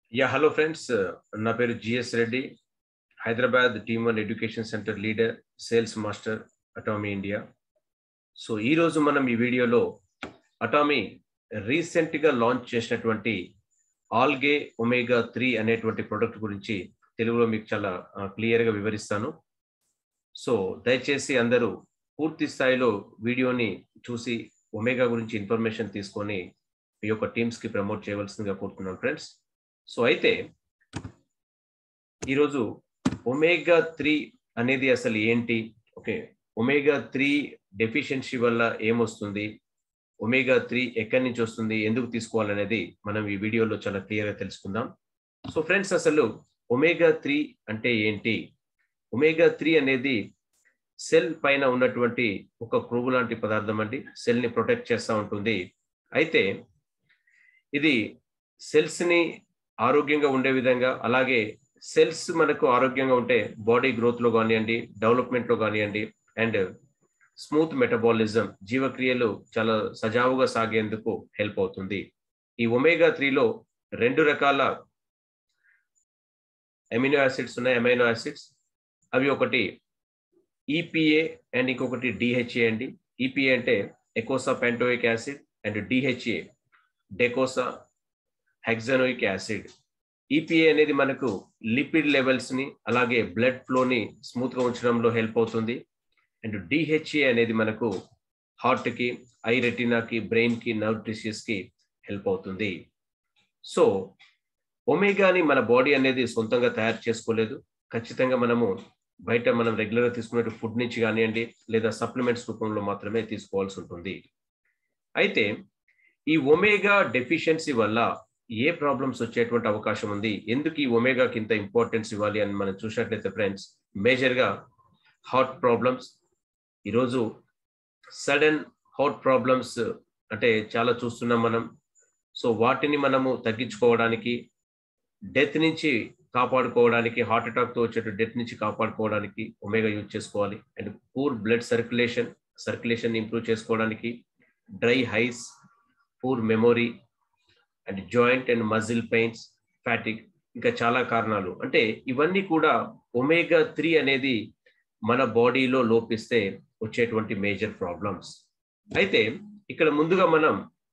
Yeah, hello friends. నా పేరు G S Reddy, Hyderabad team 1 education centre leader, sales master, Atomy India. So ఈ రోజు మనం ఈ వీడియోలో అటామీ రీసెంట్గా లాంచ్ చేసినటువంటి ఆల్గే ఒమేగా 3 అనేటువంటి ప్రొడక్ట్ గురించి తెలుగులో మీకు చాలా క్లియర్గా వివరిస్తాను. సో దయచేసి అందరూ పూర్తి స్థాయిలో వీడియోని చూసి ఒమేగా గురించి ఇన్ఫర్మేషన్ తీసుకొని మీ యొక్క టీమ్స్కి ప్రమోట్ చేయవలసిందిగా కోరుతున్నాను ఫ్రెండ్స్. సో అయితే ఈరోజు ఒమేగా 3 అనేది అసలు ఏంటి, ఓకే, ఒమేగా 3 డెఫిషియన్సీ వల్ల ఏమొస్తుంది, ఒమేగా 3 ఎక్కడి నుంచి వస్తుంది, ఎందుకు తీసుకోవాలనేది మనం ఈ వీడియోలో చాలా క్లియర్గా తెలుసుకుందాం. సో ఫ్రెండ్స్, అసలు ఒమేగా 3 అంటే ఏంటి? ఒమేగా 3 అనేది సెల్ పైన ఉన్నటువంటి ఒక క్రొవ్వు లాంటి పదార్థం అండి. సెల్ని ప్రొటెక్ట్ చేస్తూ ఉంటుంది. అయితే ఇది సెల్స్ని ఆరోగ్యంగా ఉండే విధంగా, అలాగే సెల్స్ మనకు ఆరోగ్యంగా ఉంటే బాడీ గ్రోత్లో కానివ్వండి, డెవలప్మెంట్లో కానివ్వండి, అండ్ స్మూత్ మెటబాలిజం, జీవక్రియలు చాలా సజావుగా సాగేందుకు హెల్ప్ అవుతుంది. ఈ ఒమేగా 3లో 2 రకాల అమినో యాసిడ్స్ ఉన్నాయి, అమైనో యాసిడ్స్. అవి ఒకటి ఈపీఏ అండ్ ఇంకొకటి డిహెచ్ఏ అండి. ఈపీఏ అంటే eicosapentaenoic acid and DHA docosahexaenoic acid. EPA అనేది మనకు లిపిడ్ లెవెల్స్ని అలాగే బ్లడ్ ఫ్లోని స్మూత్గా ఉంచడంలో హెల్ప్ అవుతుంది. అండ్ డిహెచ్ఏ అనేది మనకు హార్ట్కి, ఐ రెటినాకి, బ్రెయిన్కి, నర్వ్ టిష్యూస్కి హెల్ప్ అవుతుంది. సో ఒమేగాని మన బాడీ అనేది సొంతంగా తయారు చేసుకోలేదు. ఖచ్చితంగా మనం రెగ్యులర్గా తీసుకునే ఫుడ్ నుంచి కానివ్వండి, లేదా సప్లిమెంట్స్ రూపంలో మాత్రమే తీసుకోవాల్సి ఉంటుంది. అయితే ఈ ఒమేగా డెఫిషియన్సీ వల్ల ఏ ప్రాబ్లమ్స్ వచ్చేటువంటి అవకాశం ఉంది, ఎందుకు ఈ ఒమేగాకి ఇంత ఇంపార్టెన్స్ ఇవ్వాలి అని మనం చూసినట్లయితే ఫ్రెండ్స్, మేజర్గా హార్ట్ ప్రాబ్లమ్స్. ఈరోజు సడన్ హార్ట్ ప్రాబ్లమ్స్ అంటే చాలా చూస్తున్నాం మనం. సో వాటిని మనము తగ్గించుకోవడానికి, డెత్ నుంచి కాపాడుకోవడానికి, హార్ట్ అటాక్తో వచ్చే డెత్ నుంచి కాపాడుకోవడానికి ఒమేగా యూజ్ చేసుకోవాలి. And poor blood circulation improve చేసుకోవడానికి, dry eyes, poor memory and joint and muscle pains, fatigue, ఇంకా చాలా కారణాలు. అంటే ఇవన్నీ కూడా ఒమేగా 3 అనేది మన బాడీలో లోపిస్తే వచ్చేటువంటి మేజర్ ప్రాబ్లమ్స్. అయితే ఇక్కడ ముందుగా మనం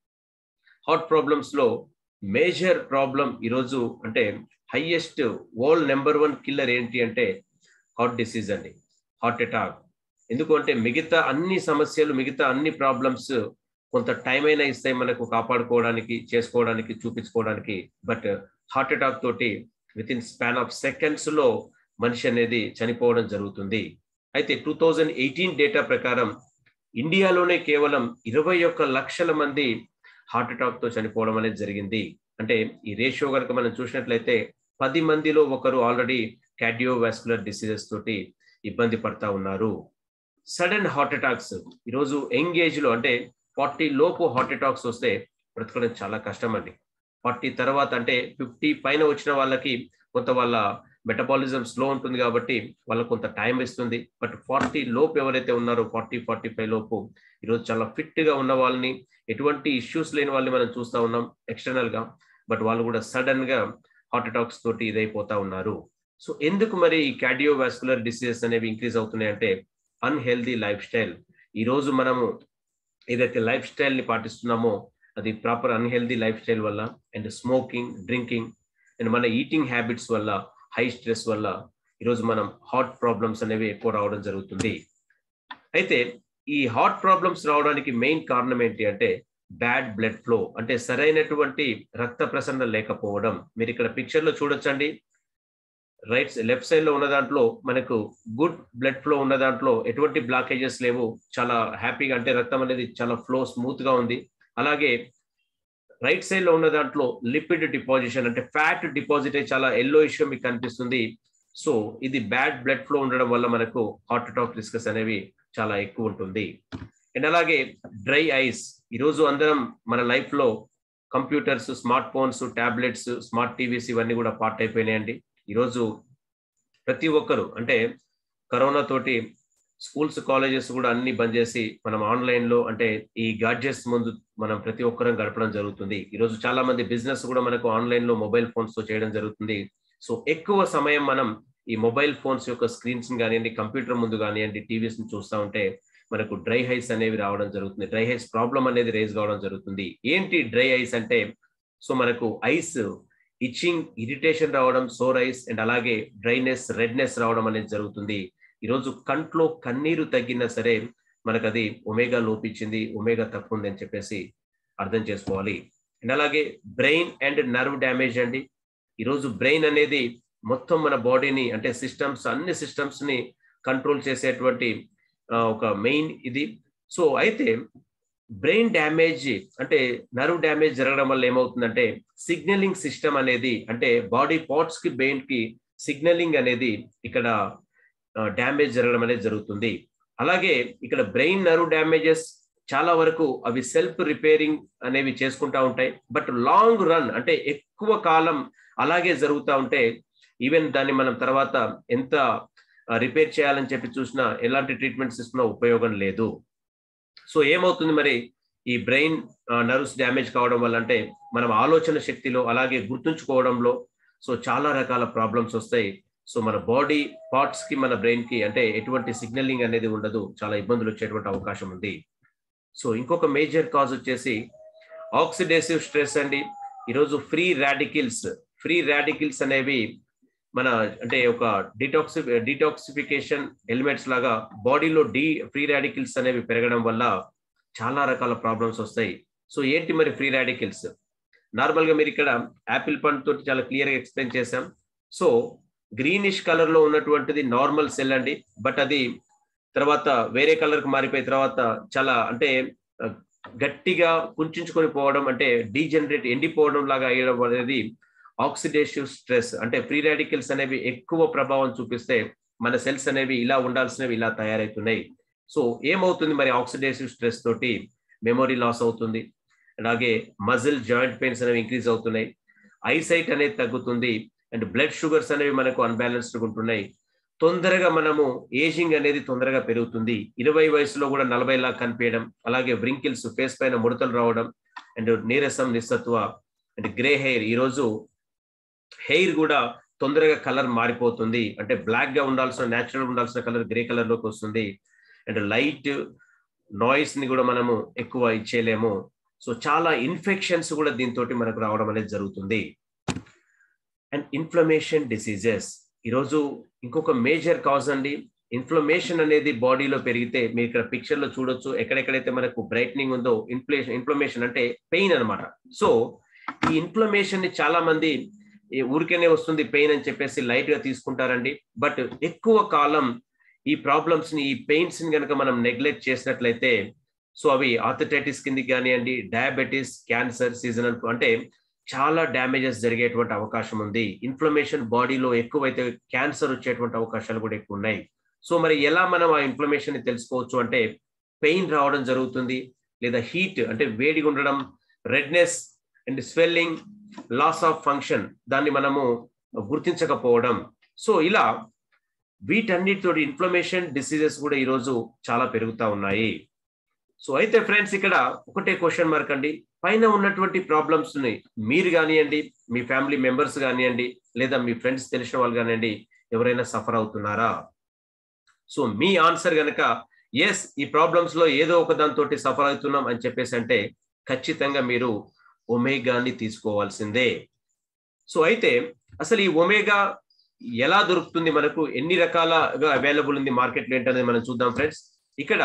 హార్ట్ ప్రాబ్లమ్స్లో మేజర్ ప్రాబ్లం ఈరోజు అంటే హైయెస్ట్ వరల్డ్ నెంబర్ 1 కిల్లర్ ఏంటి అంటే హార్ట్ డిసీజ్ అండి, హార్ట్ అటాక్. ఎందుకంటే మిగతా అన్ని సమస్యలు, మిగతా అన్ని ప్రాబ్లమ్స్ కొంత టైం అయినా ఇస్తాయి మనకు కాపాడుకోవడానికి, చేసుకోవడానికి, చూపించుకోవడానికి. బట్ హార్ట్ అటాక్ తోటి విత్ ఇన్ స్పాన్ ఆఫ్ సెకండ్స్లో మనిషి అనేది చనిపోవడం జరుగుతుంది. అయితే 2018 డేటా ప్రకారం ఇండియాలోనే కేవలం 21 లక్షల మంది హార్ట్ అటాక్తో చనిపోవడం అనేది జరిగింది. అంటే ఈ రేషియో కనుక మనం చూసినట్లయితే 10 మందిలో ఒకరు ఆల్రెడీ కార్డియోవాస్కులర్ డిసీజెస్ తోటి ఇబ్బంది పడతా ఉన్నారు. సడన్ హార్ట్ అటాక్స్ ఈరోజు యంగ్ ఏజ్లో అంటే 40 లోపు హార్ట్ అటాక్స్ వస్తే బ్రతకడం చాలా కష్టం అండి. 40 తర్వాత అంటే 50 పైన వచ్చిన వాళ్ళకి కొంత వాళ్ళ మెటబాలిజం స్లో ఉంటుంది కాబట్టి వాళ్ళకు కొంత టైం ఇస్తుంది. బట్ 40 లోపు ఎవరైతే ఉన్నారో, 40-45 లోపు ఈరోజు చాలా ఫిట్గా ఉన్న వాళ్ళని, ఎటువంటి ఇష్యూస్ లేని వాళ్ళని మనం చూస్తూ ఉన్నాం ఎక్స్టర్నల్గా. బట్ వాళ్ళు కూడా సడన్గా హార్ట్ అటాక్స్ తోటి ఇదైపోతా ఉన్నారు. సో ఎందుకు మరి ఈ కార్డియోవాస్కులర్ డిసీజెస్ అనేవి ఇంక్రీజ్ అవుతున్నాయి అంటే అన్హెల్దీ లైఫ్ స్టైల్. ఈరోజు మనము ఏదైతే లైఫ్ స్టైల్ని పాటిస్తున్నామో అది ప్రాపర్ అన్హెల్దీ లైఫ్ స్టైల్ వల్ల, అండ్ స్మోకింగ్, డ్రింకింగ్, అండ్ మన ఈటింగ్ హ్యాబిట్స్ వల్ల, హై స్ట్రెస్ వల్ల ఈరోజు మనం హార్ట్ ప్రాబ్లమ్స్ అనేవి ఎక్కువ రావడం జరుగుతుంది. అయితే ఈ హార్ట్ ప్రాబ్లమ్స్ రావడానికి మెయిన్ కారణం ఏంటి అంటే బ్యాడ్ బ్లడ్ ఫ్లో, అంటే సరైనటువంటి రక్త ప్రసరణ లేకపోవడం. మీరు ఇక్కడ పిక్చర్లో చూడొచ్చండి, లెఫ్ట్ సైడ్ లో ఉన్న దాంట్లో మనకు గుడ్ బ్లడ్ ఫ్లో ఉన్న దాంట్లో ఎటువంటి బ్లాకేజెస్ లేవు, చాలా హ్యాపీగా, అంటే రక్తం అనేది చాలా ఫ్లో స్మూత్ గా ఉంది. అలాగే రైట్ సైడ్ లో ఉన్న దాంట్లో లిపిడ్ డిపాజిషన్, అంటే ఫ్యాట్ డిపాజిట్ అయ్యి చాలా ఎల్లోయిష్ మీకు కనిపిస్తుంది. సో ఇది బ్యాడ్ బ్లడ్ ఫ్లో ఉండడం వల్ల మనకు హార్ట్ అటాక్ రిస్క్స్ అనేవి చాలా ఎక్కువ ఉంటుంది. అండ్ అలాగే డ్రై ఐస్. ఈరోజు అందరం మన లైఫ్ లో computers, smart phones, tablets, smart TVs ఇవన్నీ కూడా పార్ట్ అయిపోయినాయండి. ఈరోజు ప్రతి ఒక్కరు అంటే కరోనా తోటి స్కూల్స్ కాలేజెస్ కూడా అన్ని బంద్ చేసి మనం ఆన్లైన్ లో అంటే ఈ గాడ్జెట్స్ ముందు మనం ప్రతి ఒక్కరం గడపడం జరుగుతుంది. ఈరోజు చాలా మంది బిజినెస్ కూడా మనకు ఆన్లైన్ లో మొబైల్ ఫోన్స్ తో చేయడం జరుగుతుంది. సో ఎక్కువ సమయం మనం ఈ మొబైల్ ఫోన్స్ యొక్క స్క్రీన్స్ కానివ్వండి, కంప్యూటర్ ముందు కానివ్వండి, టీవీస్ ని చూస్తూ ఉంటే మనకు డ్రై ఐస్ అనేవి రావడం జరుగుతుంది. డ్రై ఐస్ ప్రాబ్లం అనేది రేజ్ కావడం జరుగుతుంది. ఏంటి డ్రై ఐస్ అంటే, సో మనకు ఐస్ ఇచ్చింగ్, ఇరిటేషన్ రావడం, సోర్ ఐస్ అండ్ అలాగే డ్రైనెస్, రెడ్నెస్ రావడం అనేది జరుగుతుంది. ఈరోజు కంట్లో కన్నీరు తగ్గినా సరే మనకు అది ఒమేగా లోపించింది, ఒమేగా తక్కువ ఉంది అని చెప్పేసి అర్థం చేసుకోవాలి. అండ్ అలాగే బ్రెయిన్ అండ్ నర్వ్ డ్యామేజ్ అండి. ఈరోజు బ్రెయిన్ అనేది మొత్తం మన బాడీని అంటే సిస్టమ్స్, అన్ని సిస్టమ్స్ ని కంట్రోల్ చేసేటువంటి ఒక మెయిన్ ఇది. సో అయితే బ్రెయిన్ డ్యామేజ్ అంటే నర్వ్ డ్యామేజ్ జరగడం వల్ల ఏమవుతుందంటే సిగ్నలింగ్ సిస్టమ్ అనేది అంటే బాడీ పార్ట్స్ కి బ్రెయిన్ కి సిగ్నలింగ్ అనేది ఇక్కడ డ్యామేజ్ జరగడం అనేది జరుగుతుంది. అలాగే ఇక్కడ బ్రెయిన్ నర్వ్ డ్యామేజెస్ చాలా వరకు అవి సెల్ఫ్ రిపేరింగ్ అనేవి చేసుకుంటా ఉంటాయి. బట్ లాంగ్ రన్ అంటే ఎక్కువ కాలం అలాగే జరుగుతూ ఉంటే ఈవెన్ దాన్ని మనం తర్వాత ఎంత రిపేర్ చేయాలని చెప్పి చూసినా ఎలాంటి ట్రీట్మెంట్స్ ఇస్తున్నా ఉపయోగం లేదు. సో ఏమవుతుంది మరి ఈ బ్రెయిన్ నర్వ్స్ డ్యామేజ్ కావడం వల్ల అంటే మనం ఆలోచన శక్తిలో అలాగే గుర్తుంచుకోవడంలో సో చాలా రకాల ప్రాబ్లమ్స్ వస్తాయి. సో మన బాడీ పార్ట్స్ కి మన బ్రెయిన్ కి అంటే ఎటువంటి సిగ్నలింగ్ అనేది ఉండదు, చాలా ఇబ్బందులు వచ్చేటువంటి అవకాశం ఉంది. సో ఇంకొక మేజర్ కాజ్ వచ్చేసి ఆక్సిడేటివ్ స్ట్రెస్ అండి. ఈరోజు ఫ్రీ రాడికల్స్ అనేవి మన అంటే ఒక డిటాక్సిఫికేషన్ ఎలిమెంట్స్ లాగా బాడీలో ఫ్రీ రాడికల్స్ అనేవి పెరగడం వల్ల చాలా రకాల ప్రాబ్లమ్స్ వస్తాయి. సో ఏంటి మరి ఫ్రీ రాడికల్స్? నార్మల్ గా మీరు ఇక్కడ యాపిల్ పండు తోటి చాలా క్లియర్ గా ఎక్స్ప్లెయిన్ చేశాం. సో గ్రీనిష్ కలర్ లో ఉన్నటువంటిది నార్మల్ సెల్ అండి. బట్ అది తర్వాత వేరే కలర్ కి మారిపోయిన తర్వాత చాలా అంటే గట్టిగా కుంచుకొని పోవడం అంటే డీజనరేట్ ఎండిపోవడం లాగా అయ్యడం అనేది ఆక్సిడేటివ్ స్ట్రెస్. అంటే ఫ్రీ రాడికల్స్ అనేవి ఎక్కువ ప్రభావం చూపిస్తే మన సెల్స్ అనేవి ఇలా ఉండాల్సినవి ఇలా తయారవుతున్నాయి. సో ఏమవుతుంది మరి ఆక్సిడేటివ్ స్ట్రెస్ తోటి? మెమొరీ లాస్ అవుతుంది, అలాగే మజిల్ జాయింట్ పెయిన్స్ అనేవి ఇంక్రీజ్ అవుతున్నాయి, ఐసైట్ అనేది తగ్గుతుంది అండ్ బ్లడ్ షుగర్స్ అనేవి మనకు అన్బ్యాలెన్స్డ్ ఉంటున్నాయి. తొందరగా మనము ఏజింగ్ అనేది తొందరగా పెరుగుతుంది. 20 వయసులో కూడా 40 లాగా కనిపించడం, అలాగే వ్రింకిల్స్, ఫేస్ పైన ముడతలు రావడం అండ్ నీరసం, నిస్సత్వ అండ్ గ్రే హెయిర్. ఈరోజు హెయిర్ కూడా తొందరగా కలర్ మారిపోతుంది. అంటే బ్లాక్ గా న్యాచురల్ ఉండాల్సిన కలర్ గ్రే కలర్ లోకి వస్తుంది. అండ్ లైట్ నాయిస్ ని కూడా మనము ఎక్కువ ఇచ్చేయలేము. సో చాలా ఇన్ఫెక్షన్స్ కూడా దీంతో మనకు రావడం అనేది జరుగుతుంది. అండ్ ఇన్ఫ్లమేషన్ డిసీజెస్ ఈరోజు ఇంకొక మేజర్ కాజ్ అండి. ఇన్ఫ్లమేషన్ అనేది బాడీలో పెరిగితే మీరు ఇక్కడ పిక్చర్ లో చూడొచ్చు, ఎక్కడెక్కడైతే మనకు బ్రైట్నింగ్ ఉందో ఇన్ఫ్లమేషన్ అంటే పెయిన్ అనమాట. సో ఈ ఇన్ఫ్లమేషన్ ని చాలా మంది ఊరికేనే వస్తుంది పెయిన్ అని చెప్పేసి లైట్ గా తీసుకుంటారండి. బట్ ఎక్కువ కాలం ఈ ప్రాబ్లమ్స్ ని, ఈ పెయిన్స్ ని కనుక మనం నెగ్లెక్ట్ చేసినట్లయితే సో అవి ఆర్థరైటిస్ కిందకి కానివ్వండి, డయాబెటీస్, క్యాన్సర్, సీజనల్ అంటే చాలా డ్యామేజెస్ జరిగేటువంటి అవకాశం ఉంది. ఇన్ఫ్లమేషన్ బాడీలో ఎక్కువైతే క్యాన్సర్ వచ్చేటువంటి అవకాశాలు కూడా ఎక్కువ ఉన్నాయి. సో మరి ఎలా మనం ఆ ఇన్ఫ్లమేషన్ ని తెలుసుకోవచ్చు అంటే పెయిన్ రావడం జరుగుతుంది, లేదా హీట్ అంటే వేడిగా ఉండడం, redness and swelling, loss of function, దాన్ని మనము గుర్తించకపోవడం. సో ఇలా వీటన్నిటితో ఇన్ఫ్లమేషన్ డిసీజెస్ కూడా ఈరోజు చాలా పెరుగుతూ ఉన్నాయి. సో అయితే ఫ్రెండ్స్ ఇక్కడ ఒకటే క్వశ్చన్ మార్క్ అండి, పైన ఉన్నటువంటి ప్రాబ్లమ్స్ ని మీరు కానివ్వండి, మీ ఫ్యామిలీ మెంబర్స్ కానివ్వండి, లేదా మీ ఫ్రెండ్స్ తెలిసిన వాళ్ళు కానివ్వండి, ఎవరైనా సఫర్ అవుతున్నారా? సో మీ ఆన్సర్ కనుక ఎస్, ఈ ప్రాబ్లమ్స్ లో ఏదో ఒక దాంతో సఫర్ అవుతున్నాం అని చెప్పేసి అంటే ఖచ్చితంగా మీరు ఒమేగాని తీసుకోవాల్సిందే. సో అయితే అసలు ఈ ఒమేగా ఎలా దొరుకుతుంది, మనకు ఎన్ని రకాలుగా అవైలబుల్ ఉంది మార్కెట్లో ఏంటనేది మనం చూద్దాం ఫ్రెండ్స్. ఇక్కడ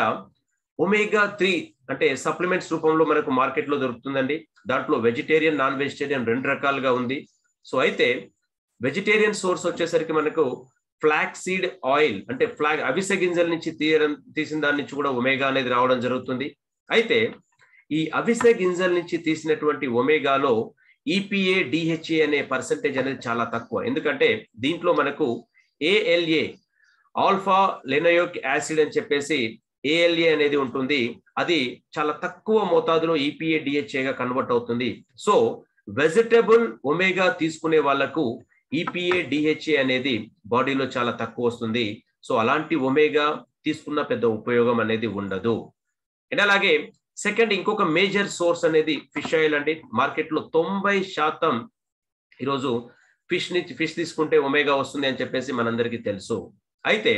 OMEGA-3 అంటే సప్లిమెంట్స్ రూపంలో మనకు మార్కెట్లో దొరుకుతుందండి. దాంట్లో వెజిటేరియన్, నాన్ వెజిటేరియన్ 2 రకాలుగా ఉంది. సో అయితే వెజిటేరియన్ సోర్స్ వచ్చేసరికి మనకు ఫ్లాక్స్ సీడ్ ఆయిల్ అంటే అవిసె గింజల నుంచి తీసిన దాని నుంచి కూడా ఒమేగా అనేది రావడం జరుగుతుంది. అయితే ఈ అవిసె గింజల నుంచి తీసినటువంటి ఒమేగాలో EPA, DHA అనే పర్సెంటేజ్ అనేది చాలా తక్కువ. ఎందుకంటే దీంట్లో మనకు ALA, ఆల్ఫా లెనోయిక్ యాసిడ్ అని చెప్పేసి ALA అనేది ఉంటుంది. అది చాలా తక్కువ మోతాదులో EPA, DHA గా కన్వర్ట్ అవుతుంది. సో వెజిటబుల్ ఒమేగా తీసుకునే వాళ్లకు EPA, DHA అనేది బాడీలో చాలా తక్కువ వస్తుంది. సో అలాంటి ఒమేగా తీసుకున్న పెద్ద ఉపయోగం అనేది ఉండదు. అండ్ అలాగే సెకండ్ ఇంకొక మేజర్ సోర్స్ అనేది ఫిష్ ఆయిల్ అండి. మార్కెట్లో 90% ఈరోజు ఫిష్ తీసుకుంటే ఒమేగా వస్తుంది అని చెప్పేసి మనందరికీ తెలుసు. అయితే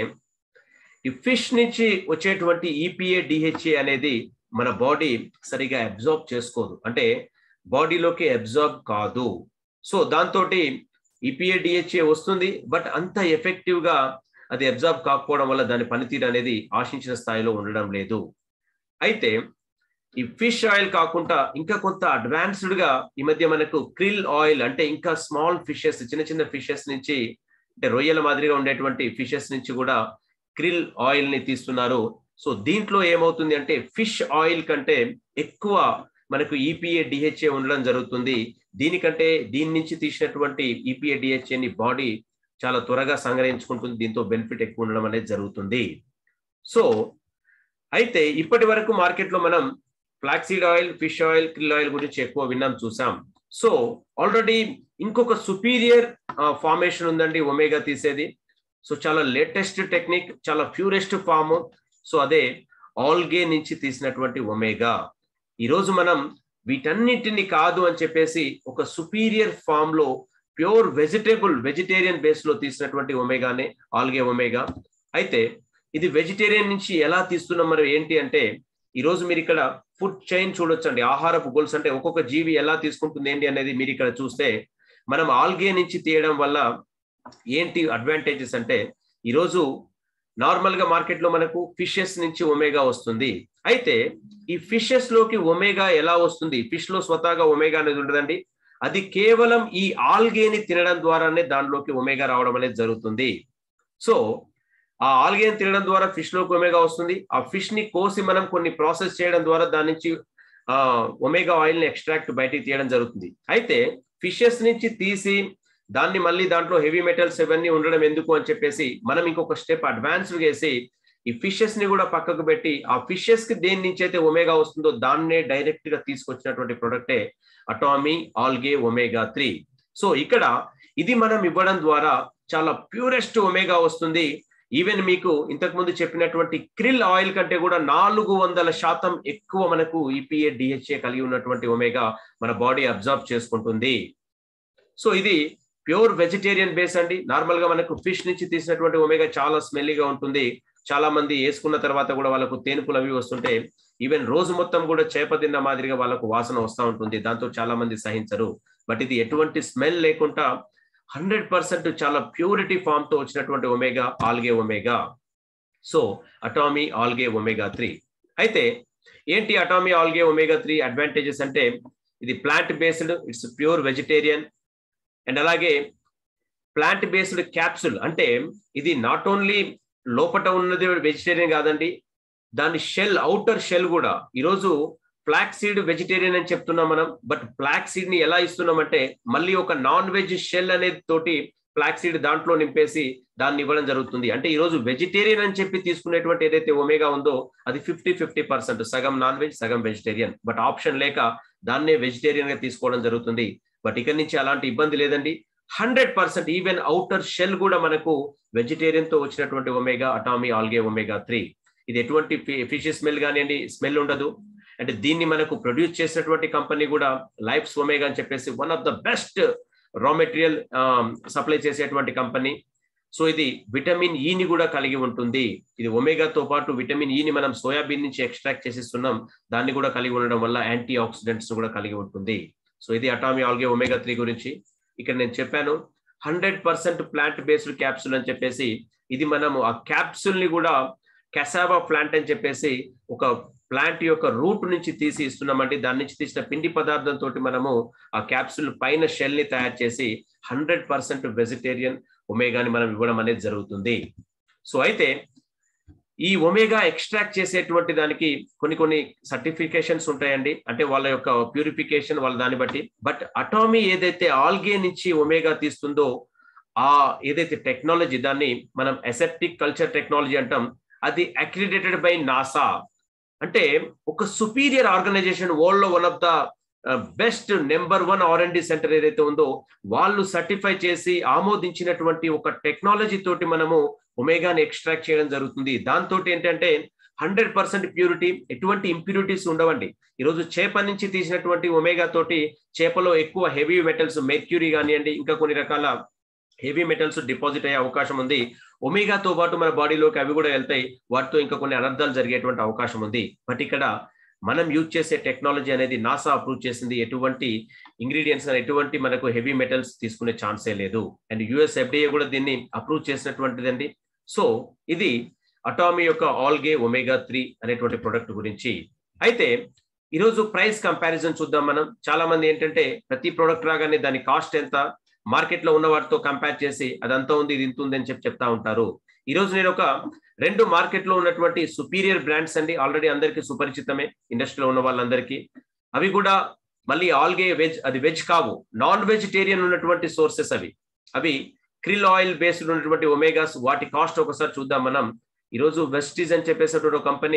ఈ ఫిష్ నుంచి వచ్చేటువంటి ఈపీఏ డిహెచ్ఏ అనేది మన బాడీ సరిగా అబ్జార్బ్ చేసుకోదు, అంటే బాడీలోకి అబ్జార్బ్ కాదు. సో దాంతో ఈపీఏ డిహెచ్ఏ వస్తుంది, బట్ అంత ఎఫెక్టివ్ గా అది అబ్జార్బ్ కాకపోవడం వల్ల దాని పనితీరు అనేది ఆశించిన స్థాయిలో ఉండడం లేదు. అయితే ఈ ఫిష్ ఆయిల్ కాకుండా ఇంకా కొంత అడ్వాన్స్డ్ గా ఈ మధ్య మనకు క్రిల్ ఆయిల్, అంటే ఇంకా స్మాల్ ఫిషెస్, చిన్న చిన్న ఫిషెస్ నుంచి, అంటే రొయ్యల మాదిరిగా ఉండేటువంటి ఫిషెస్ నుంచి కూడా క్రిల్ ఆయిల్ ని తీస్తున్నారు. సో దీంట్లో ఏమవుతుంది అంటే ఫిష్ ఆయిల్ కంటే ఎక్కువ మనకు ఈపీఏ డిహెచ్ఏ ఉండడం జరుగుతుంది. దీనికంటే దీని నుంచి తీసినటువంటి ఈపీఏ డిహెచ్ఏని బాడీ చాలా త్వరగా సంగ్రహించుకుంటుంది. దీంతో బెనిఫిట్ ఎక్కువ ఉండడం అనేది జరుగుతుంది. సో అయితే ఇప్పటి వరకు మార్కెట్లో మనం flaxseed oil, fish oil, krill oil గురించి ఎక్కువ విన్నాం, చూసాం. సో ఆల్రెడీ ఇంకొక సుపీరియర్ ఫార్మేషన్ ఉందండి ఒమేగా తీసేది. సో చాలా లేటెస్ట్ టెక్నిక్, చాలా ప్యూరెస్ట్ ఫామ్. సో అదే ఆల్గే నుంచి తీసినటువంటి ఒమేగా. ఈరోజు మనం వీటన్నిటిని కాదు అని చెప్పేసి ఒక సుపీరియర్ ఫామ్ లో ప్యూర్ వెజిటేరియన్ బేస్ లో తీసినటువంటి ఒమేగానే ఆల్గే ఒమేగా. అయితే ఇది వెజిటేరియన్ నుంచి ఎలా తీస్తున్నాం మరి ఏంటి అంటే, ఈరోజు మీరు ఇక్కడ ఫుడ్ చైన్ చూడొచ్చండి. ఆహారపు గొలుసు అంటే ఒక్కొక్క జీవి ఎలా తీసుకుంటుంది ఏంటి అనేది మీరు ఇక్కడ చూస్తే, మనం ఆల్గే నుంచి తీయడం వల్ల ఏంటి అడ్వాంటేజెస్ అంటే, ఈరోజు నార్మల్ గా మార్కెట్ లో మనకు ఫిషెస్ నుంచి ఒమేగా వస్తుంది. అయితే ఈ ఫిషెస్ లోకి ఒమేగా ఎలా వస్తుంది? ఫిష్ లో స్వతహాగా ఒమేగా అనేది ఉండదండి. అది కేవలం ఈ ఆల్గేని తినడం ద్వారానే దానిలోకి ఒమేగా రావడం అనేది జరుగుతుంది. సో ఆ ఆల్గేని తినడం ద్వారా ఫిష్ లోకి ఒమేగా వస్తుంది. ఆ ఫిష్ ని కోసి మనం కొన్ని ప్రాసెస్ చేయడం ద్వారా దాని నుంచి ఒమేగా ఆయిల్ ని ఎక్స్ట్రాక్ట్ బయటికి తీయడం జరుగుతుంది. అయితే ఫిషెస్ నుంచి తీసి దాన్ని మళ్ళీ దాంట్లో హెవీ మెటల్స్ ఇవన్నీ ఉండడం ఎందుకు అని చెప్పేసి మనం ఇంకొక స్టెప్ అడ్వాన్స్డ్ చేసి ఈ ఫిషెస్ ని కూడా పక్కకు పెట్టి ఆ ఫిషెస్ కి దేని నుంచి అయితే ఒమేగా వస్తుందో దాన్నే డైరెక్ట్ గా తీసుకొచ్చినటువంటి ప్రొడక్టే అటామీ ఆల్గే OMEGA-3. సో ఇక్కడ ఇది మనం ఇవ్వడం ద్వారా చాలా ప్యూరెస్ట్ ఒమేగా వస్తుంది. ఈవెన్ మీకు ఇంతకు ముందు చెప్పినటువంటి క్రిల్ ఆయిల్ కంటే కూడా 400% ఎక్కువ మనకు ఈపీఏ డిహెచ్ఏ కలిగి ఉన్నటువంటి ఒమేగా మన బాడీ అబ్జార్బ్ చేసుకుంటుంది. సో ఇది ప్యూర్ వెజిటేరియన్ బేస్ అండి. నార్మల్ గా మనకు ఫిష్ నుంచి తీసినటువంటి ఒమేగా చాలా స్మెల్లీగా ఉంటుంది. చాలా మంది వేసుకున్న తర్వాత కూడా వాళ్ళకు తేనుపులు అవి వస్తుంటే, ఈవెన్ రోజు మొత్తం కూడా చేప తిన్న మాదిరిగా వాళ్ళకు వాసన వస్తూ ఉంటుంది. దాంతో చాలా మంది సహించరు. బట్ ఇది ఎటువంటి స్మెల్ లేకుండా 100% చాలా ప్యూరిటీ ఫామ్ తో వచ్చినటువంటి omega algae omega. So Atomy algae OMEGA-3. అయితే ఏంటి అటామీ ఆల్గే OMEGA-3 అడ్వాంటేజెస్ అంటే, ఇది plant based, it's pure vegetarian. And అలాగే ప్లాంట్ బేస్డ్ క్యాప్సూల్, అంటే ఇది నాట్ ఓన్లీ లోపట ఉన్నది వెజిటేరియన్ కాదండి, దాని షెల్, అవుటర్ షెల్ కూడా. ఈరోజు ఫ్లాక్ సీడ్ వెజిటేరియన్ అని చెప్తున్నాం మనం, బట్ ఫ్లాక్ సీడ్ ని ఎలా ఇస్తున్నాం అంటే మళ్ళీ ఒక నాన్ వెజ్ షెల్ అనేది తోటి ఫ్లాక్ సీడ్ దాంట్లో నింపేసి దాన్ని ఇవ్వడం జరుగుతుంది. అంటే ఈరోజు వెజిటేరియన్ అని చెప్పి తీసుకునేటువంటి ఏదైతే ఒమేగా ఉందో అది 50-50%, సగం నాన్ వెజ్ సగం వెజిటేరియన్. బట్ ఆప్షన్ లేక దాన్నే వెజిటేరియన్ గా తీసుకోవడం జరుగుతుంది. బట్ ఇక్కడ నుంచి అలాంటి ఇబ్బంది లేదండి. 100% ఈవెన్ అవుటర్ షెల్ కూడా మనకు వెజిటేరియన్ తో వచ్చినటువంటి ఒమేగా అటామీ ఆల్గే OMEGA-3. ఇది ఎటువంటి ఫిష్ స్మెల్ కానివ్వండి, స్మెల్ ఉండదు. అంటే దీన్ని మనకు ప్రొడ్యూస్ చేసినటువంటి కంపెనీ కూడా లైఫ్స్ ఒమేగా అని చెప్పేసి one of the best raw material supply చేసేటువంటి కంపెనీ. సో ఇది విటమిన్ ఈని కూడా కలిగి ఉంటుంది. ఇది ఒమేగాతో పాటు విటమిన్ ఈని మనం సోయాబీన్ నుంచి ఎక్స్ట్రాక్ట్ చేసిస్తున్నాం, దాన్ని కూడా కలిగి ఉండడం వల్ల యాంటీ ఆక్సిడెంట్స్ కూడా కలిగి ఉంటుంది. సో ఇది అటామీ ఆల్గే OMEGA-3 గురించి. ఇక్కడ నేను చెప్పాను 100% ప్లాంట్ బేస్డ్ క్యాప్సూల్ అని చెప్పేసి, ఇది మనము ఆ క్యాప్సూల్ ని కూడా కెసావా ప్లాంట్ అని చెప్పేసి ఒక ప్లాంట్ యొక్క రూట్ నుంచి తీసి ఇస్తున్నామండి. దాని నుంచి తీసిన పిండి పదార్థంతో మనము ఆ క్యాప్సూల్ పైన షెల్ ని తయారు చేసి 100% వెజిటేరియన్ ఒమేగాని మనం ఇవ్వడం అనేది జరుగుతుంది. సో అయితే ఈ ఒమేగా ఎక్స్ట్రాక్ట్ చేసేటువంటి దానికి కొన్ని సర్టిఫికేషన్స్ ఉంటాయండి, అంటే వాళ్ళ యొక్క ప్యూరిఫికేషన్ వాళ్ళ దాన్ని బట్టి. బట్ అటామీ ఏదైతే ఆల్గే నుంచి ఒమేగా తీస్తుందో ఆ ఏదైతే టెక్నాలజీ, దాన్ని మనం అసెప్టిక్ కల్చర్ టెక్నాలజీ అంటాం. అది అక్రిడేటెడ్ బై నాసా, అంటే ఒక సుపీరియర్ ఆర్గనైజేషన్, వరల్డ్ లో one of the best number 1 R&D centre ఏదైతే ఉందో వాళ్ళు సర్టిఫై చేసి ఆమోదించినటువంటి ఒక టెక్నాలజీ తోటి మనము ఒమేగాని ఎక్స్ట్రాక్ట్ చేయడం జరుగుతుంది. దాంతో ఏంటంటే 100% ప్యూరిటీ, ఎటువంటి ఇంప్యూరిటీస్ ఉండవండి. ఈరోజు చేప నుంచి తీసినటువంటి ఒమేగా తోటి చేపలో ఎక్కువ హెవీ మెటల్స్, మెర్క్యూరీ కానివ్వండి, ఇంకా కొన్ని రకాల హెవీ మెటల్స్ డిపాజిట్ అయ్యే అవకాశం ఉంది. ఒమేగాతో పాటు మన బాడీలోకి అవి కూడా వెళ్తాయి, వాటితో ఇంకా కొన్ని అనర్థాలు జరిగేటువంటి అవకాశం ఉంది. బట్ ఇక్కడ మనం యూజ్ చేసే టెక్నాలజీ అనేది నాసా అప్రూవ్ చేసింది. ఎటువంటి ఇంగ్రీడియంట్స్, ఎటువంటి మనకు హెవీ మెటల్స్ తీసుకునే ఛాన్సే లేదు. అండ్ యుఎస్ FDA కూడా దీన్ని అప్రూవ్ చేసినటువంటిదండి. సో ఇది అటామీ యొక్క ఆల్గే OMEGA-3 అనేటువంటి ప్రొడక్ట్ గురించి. అయితే ఈరోజు ప్రైస్ కంపారిజన్ చూద్దాం మనం. చాలా మంది ఏంటంటే ప్రతి ప్రొడక్ట్ రాగానే దాని కాస్ట్ ఎంత, మార్కెట్ లో ఉన్న వాటితో కంపేర్ చేసి అదంతా ఉంది ఇది ఇంత ఉంది అని చెప్తా ఉంటారు. ఈ రోజు నేను ఒక 2 మార్కెట్ లో ఉన్నటువంటి సుపీరియర్ బ్రాండ్స్ అండి, ఆల్రెడీ అందరికీ సుపరిచితమే ఇండస్ట్రీలో ఉన్న వాళ్ళందరికీ. అవి కూడా మళ్ళీ ఆల్గే వెజ్, అది వెజ్ కావు, నాన్ వెజిటేరియన్ ఉన్నటువంటి సోర్సెస్ అవి క్రిల్ ఆయిల్ బేస్డ్ ఉన్నటువంటి ఒమేగాస్. వాటి కాస్ట్ ఒకసారి చూద్దాం మనం. ఈరోజు వెస్టీజ్ అని చెప్పేసినటువంటి ఒక కంపెనీ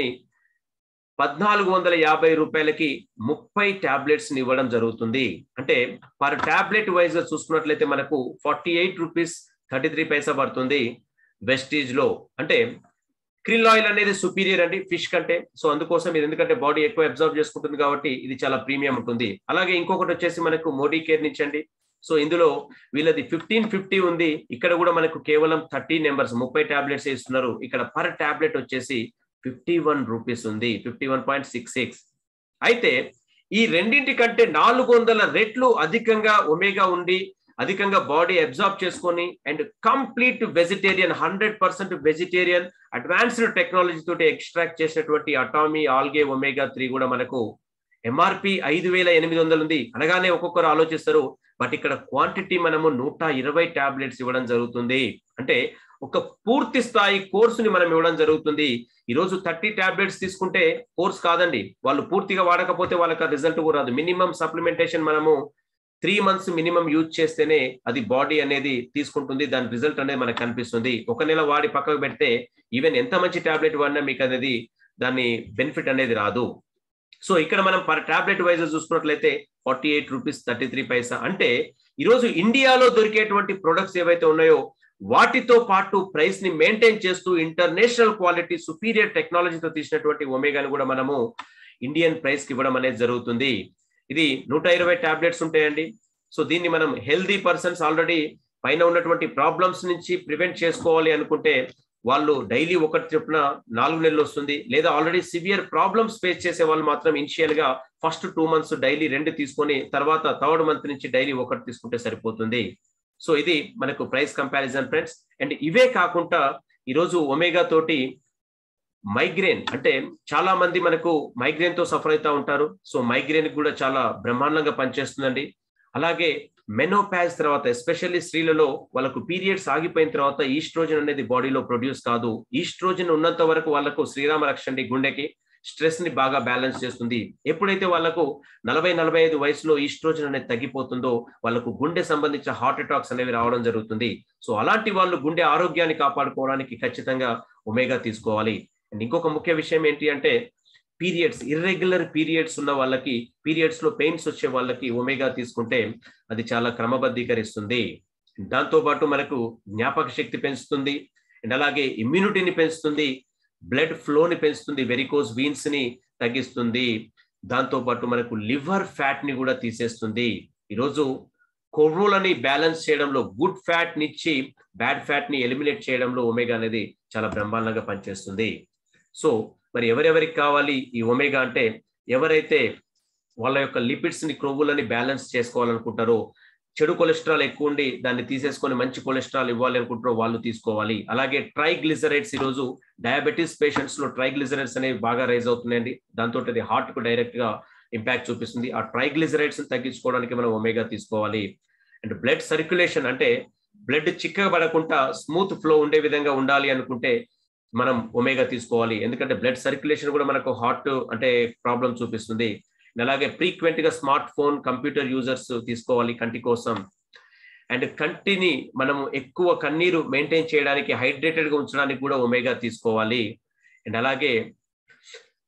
1450 రూపాయలకి 30 టాబ్లెట్స్ ఇవ్వడం జరుగుతుంది. అంటే పర్ టాబ్లెట్ వైజ్ గా చూసుకున్నట్లయితే మనకు 48 రూపీస్ 33 పైసా పడుతుంది వెస్టీజ్ లో. అంటే క్రిల్ ఆయిల్ అనేది సుపీరియర్ అండి ఫిష్ కంటే. సో అందుకోసం ఇది, ఎందుకంటే బాడీ ఎక్కువ అబ్జర్వ్ చేసుకుంటుంది కాబట్టి ఇది చాలా ప్రీమియం ఉంటుంది. అలాగే ఇంకొకటి వచ్చేసి మనకు మోడీ కేర్ నుంచి అండి. సో ఇందులో వీళ్ళది 1550 ఉంది. ఇక్కడ కూడా మనకు కేవలం 30 నెంబర్స్ 30 టాబ్లెట్స్ ఇస్తున్నారు. ఇక్కడ పర్ టాబ్లెట్ వచ్చేసి 51 రూపీస్ ఉంది, 51.66. అయితే ఈ రెండింటి కంటే 400 రెట్లు అధికంగా ఒమేగా ఉండి అధికంగా బాడీ అబ్జార్బ్ చేసుకొని and complete vegetarian 100% vegetarian advanced technology తోటి ఎక్స్ట్రాక్ట్ చేసినటువంటి అటామీ ఆల్గే OMEGA-3 కూడా మనకు MRP 5800 ఉంది. అనగానే ఒక్కొక్కరు ఆలోచిస్తారు, బట్ ఇక్కడ క్వాంటిటీ మనము 120 టాబ్లెట్స్ ఇవ్వడం జరుగుతుంది. అంటే ఒక పూర్తి స్థాయి కోర్సుని మనం ఇవ్వడం జరుగుతుంది. ఈరోజు 30 టాబ్లెట్స్ తీసుకుంటే కోర్స్ కాదండి, వాళ్ళు పూర్తిగా వాడకపోతే వాళ్ళకి రిజల్ట్ కూడా రాదు. మినిమం సప్లిమెంటేషన్ మనము 3 months మినిమం యూజ్ చేస్తేనే అది బాడీ అనేది తీసుకుంటుంది, దాని రిజల్ట్ అనేది మనకు కనిపిస్తుంది. ఒక నెల వాడి పక్కకు పెడితే ఈవెన్ ఎంత మంచి టాబ్లెట్ వాడినా మీకు అనేది దాని బెనిఫిట్ అనేది రాదు. సో ఇక్కడ మనం పర్ టాబ్లెట్ వైజ్ చూసుకున్నట్లయితే 48 రూపీస్ 33 పైసా. అంటే ఈరోజు ఇండియాలో దొరికేటువంటి ప్రొడక్ట్స్ ఏవైతే ఉన్నాయో వాటితో పాటు ప్రైస్ ని మెయింటైన్ చేస్తూ ఇంటర్నేషనల్ క్వాలిటీ సుపీరియర్ టెక్నాలజీతో తీసినటువంటి ఒమేగాని కూడా మనము ఇండియన్ ప్రైస్ కి ఇవ్వడం అనేది జరుగుతుంది. ఇది 120 టాబ్లెట్స్ ఉంటాయండి. సో దీన్ని మనం హెల్దీ పర్సన్స్ ఆల్రెడీ పైన ఉన్నటువంటి ప్రాబ్లమ్స్ నుంచి ప్రివెంట్ చేసుకోవాలి అనుకుంటే వాళ్ళు డైలీ ఒకటి చొప్పున 4 నెలలు వస్తుంది. లేదా ఆల్రెడీ సివియర్ ప్రాబ్లమ్స్ ఫేస్ చేసే వాళ్ళు మాత్రం ఇనిషియల్ గా ఫస్ట్ 2 months డైలీ 2 తీసుకొని తర్వాత 3rd month నుంచి డైలీ 1 తీసుకుంటే సరిపోతుంది. సో ఇది మనకు ప్రైస్ కంపారిజన్ ఫ్రెండ్స్. అండ్ ఇవే కాకుండా ఈరోజు ఒమేగా తోటి మైగ్రేన్, అంటే చాలా మంది మనకు మైగ్రేన్ తో సఫర్ అవుతా ఉంటారు. సో మైగ్రేన్ కూడా చాలా బ్రహ్మాండంగా పనిచేస్తుందండి. అలాగే మెనోపాజ్ తర్వాత ఎస్పెషల్లీ స్త్రీలలో వాళ్ళకు పీరియడ్స్ ఆగిపోయిన తర్వాత ఈస్ట్రోజన్ అనేది బాడీలో ప్రొడ్యూస్ కాదు. ఈస్ట్రోజన్ ఉన్నంత వరకు వాళ్ళకు శ్రీరామ రక్షండి గుండెకి స్ట్రెస్ ని బాగా బ్యాలెన్స్ చేస్తుంది. ఎప్పుడైతే వాళ్ళకు 40-45 వయసులో ఈస్ట్రోజన్ అనేది తగ్గిపోతుందో వాళ్ళకు గుండె సంబంధించిన హార్ట్ అటాక్స్ అనేవి రావడం జరుగుతుంది. సో అలాంటి వాళ్ళు గుండె ఆరోగ్యాన్ని కాపాడుకోవడానికి ఖచ్చితంగా ఒమేగా తీసుకోవాలి. అండ్ ఇంకొక ముఖ్య విషయం ఏంటి అంటే పీరియడ్స్, ఇర్రెగ్యులర్ పీరియడ్స్ ఉన్న వాళ్ళకి, పీరియడ్స్ లో పెయిన్స్ వచ్చే వాళ్ళకి ఒమేగా తీసుకుంటే అది చాలా క్రమబద్ధీకరిస్తుంది. దాంతో పాటు మనకు జ్ఞాపక శక్తి పెంచుతుంది అండ్ అలాగే ఇమ్యూనిటీని పెంచుతుంది, బ్లడ్ ఫ్లోని పెంచుతుంది, వెరికోస్ వీన్స్ ని తగ్గిస్తుంది. దాంతో పాటు మనకు లివర్ ఫ్యాట్ ని కూడా తీసేస్తుంది. ఈరోజు కొవ్వులని బ్యాలెన్స్ చేయడంలో, గుడ్ ఫ్యాట్ నిచ్చి బ్యాడ్ ఫ్యాట్ ని ఎలిమినేట్ చేయడంలో ఒమేగా అనేది చాలా బ్రహ్మాండంగా పనిచేస్తుంది. సో మరి ఎవరెవరికి కావాలి ఈ ఒమేగా అంటే ఎవరైతే వాళ్ళ యొక్క లిపిడ్స్ ని, క్రొవ్వులని బ్యాలెన్స్ చేసుకోవాలనుకుంటారో, చెడు కొలెస్ట్రాల్ ఎక్కువ ఉండి దాన్ని తీసేసుకొని మంచి కొలెస్ట్రాల్ ఇవ్వాలి అనుకుంటారో వాళ్ళు తీసుకోవాలి. అలాగే ట్రైగ్లిజరైడ్స్, ఈరోజు డయాబెటీస్ పేషెంట్స్ లో ట్రైగ్లిజరైడ్స్ అనేవి బాగా రైజ్ అవుతున్నాయండి. దాంతో అది హార్ట్ కు డైరెక్ట్ గా ఇంపాక్ట్ చూపిస్తుంది. ఆ ట్రైగ్లిజరైడ్స్ ని తగ్గించుకోవడానికి మనం ఒమేగా తీసుకోవాలి. అండ్ బ్లడ్ సర్క్యులేషన్, అంటే బ్లడ్ చిక్కబడకుండా స్మూత్ ఫ్లో ఉండే విధంగా ఉండాలి అనుకుంటే మనం ఒమేగా తీసుకోవాలి. ఎందుకంటే బ్లడ్ సర్క్యులేషన్ కూడా మనకు హార్ట్ అంటే ప్రాబ్లం చూపిస్తుంది. అలాగే ఫ్రీక్వెంట్ గా స్మార్ట్ ఫోన్, కంప్యూటర్ యూజర్స్ తీసుకోవాలి కంటి కోసం. అండ్ కంటిని మనం ఎక్కువ కన్నీరు మెయింటైన్ చేయడానికి, హైడ్రేటెడ్ గా ఉంచడానికి కూడా ఒమేగా తీసుకోవాలి. అండ్ అలాగే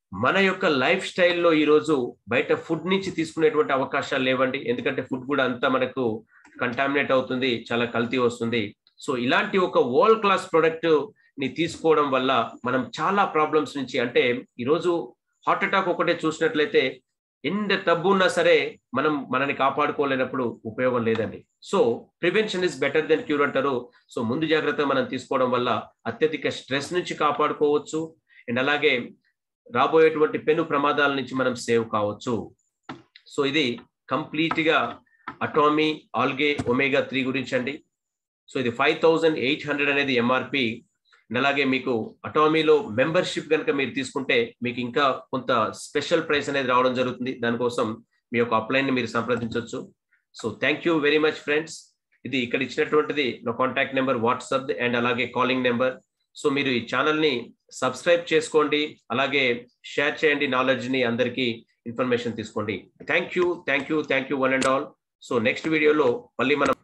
మన యొక్క లైఫ్ స్టైల్లో ఈరోజు బయట ఫుడ్ నుంచి తీసుకునేటువంటి అవకాశాలు లేవండి. ఎందుకంటే ఫుడ్ కూడా అంతా మనకు కంటామినేట్ అవుతుంది, చాలా కల్తీ వస్తుంది. సో ఇలాంటి ఒక వరల్డ్ క్లాస్ ప్రొడక్ట్ ని తీసుకోవడం వల్ల మనం చాలా ప్రాబ్లమ్స్ నుంచి, అంటే ఈరోజు హార్ట్ అటాక్ ఒకటే చూసినట్లయితే ఎంత డబ్బు ఉన్నా సరే మనని కాపాడుకోలేనప్పుడు ఉపయోగం లేదండి. So prevention is better than cure అంటారు. సో ముందు జాగ్రత్త మనం తీసుకోవడం వల్ల అత్యధిక స్ట్రెస్ నుంచి కాపాడుకోవచ్చు, అండ్ అలాగే రాబోయేటువంటి పెను ప్రమాదాల నుంచి మనం సేవ్ కావచ్చు. సో ఇది కంప్లీట్ గా అటామీ ఆల్గే ఒమేగా 3 గురించి అండి. సో ఇది 5800 అనేది ఎంఆర్పి. అలాగే మీకు అటామీలో మెంబర్షిప్ కనుక మీరు తీసుకుంటే మీకు ఇంకా కొంత స్పెషల్ ప్రైస్ అనేది రావడం జరుగుతుంది. దానికోసం మీ యొక్క అప్లైన్ ని మీరు సంప్రదించవచ్చు. So thank you very much friends. ఇది ఇక్కడ ఇచ్చినటువంటిది నా కాంటాక్ట్ నెంబర్, వాట్సాప్ అండ్ అలాగే కాలింగ్ నెంబర్. సో మీరు ఈ ఛానల్ ని సబ్స్క్రైబ్ చేసుకోండి, అలాగే షేర్ చేయండి, నాలెడ్జ్ ని అందరికీ ఇన్ఫర్మేషన్ తీసుకోండి. Thank you one and all. So next వీడియోలో మళ్ళీ మనం